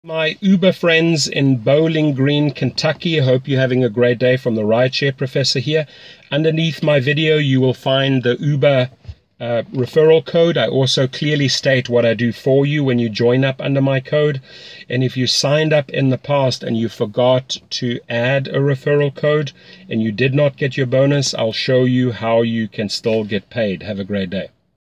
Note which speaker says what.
Speaker 1: My Uber friends in Bowling Green, Kentucky, I hope you're having a great day. From the Rideshare Professor here. Underneath my video you will find the Uber referral code. I also clearly state what I do for you when you join up under my code. And if you signed up in the past and you forgot to add a referral code and you did not get your bonus, I'll show you how you can still get paid. Have a great day.